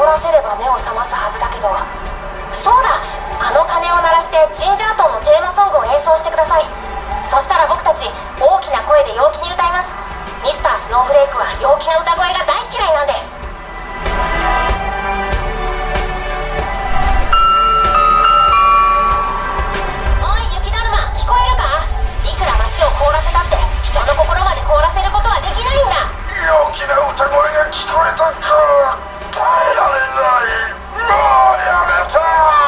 怒らせれば目を覚ますはずだけど。そうだ、あの鐘を鳴らしてジンジャートンのテーマソングを演奏してください。そしたら僕たち大きな声で陽気に歌います。ミスタースノーフレークは陽気な歌声が大嫌いなんです。おい雪だるま、聞こえるか？いくら街を凍らせたって人の心まで凍らせることはできないんだ。 陽気な歌声が聞こえたか。耐えられない。もうやめた。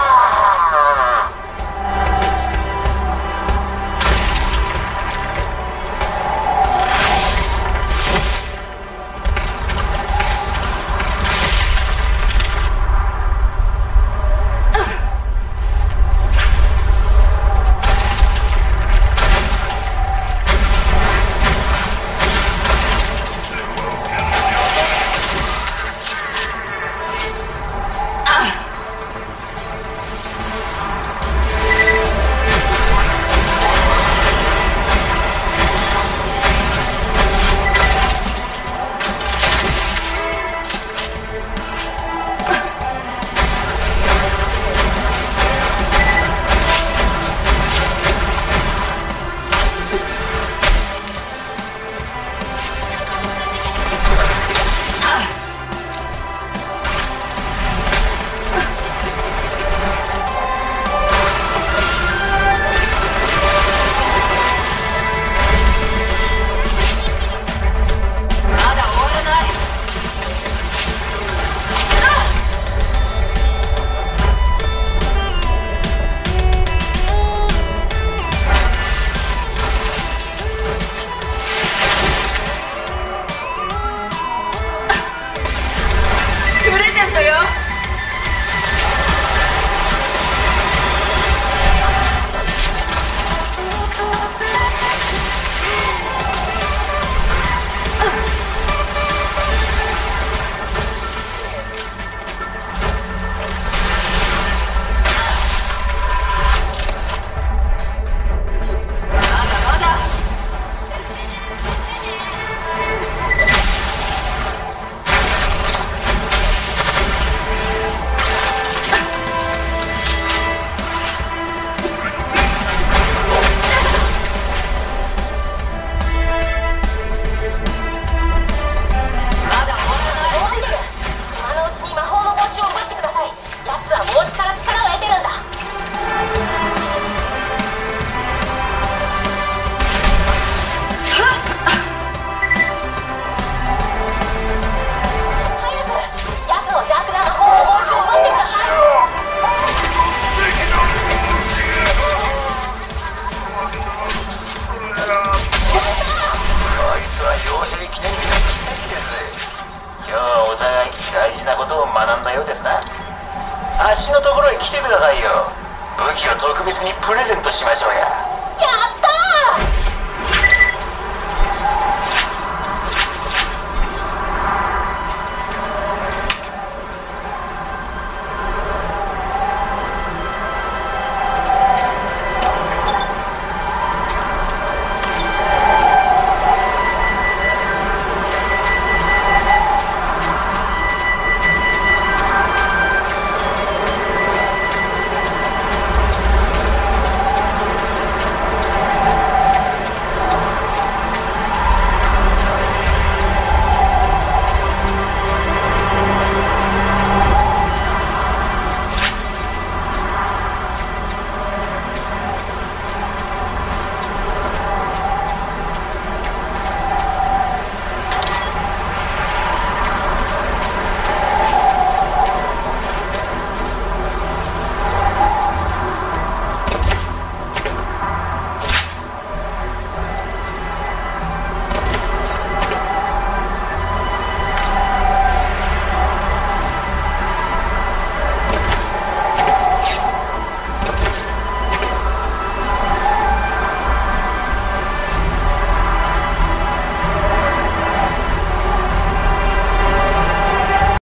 大事なことを学んだようですな。あっしのところへ来てくださいよ。武器を特別にプレゼントしましょうや。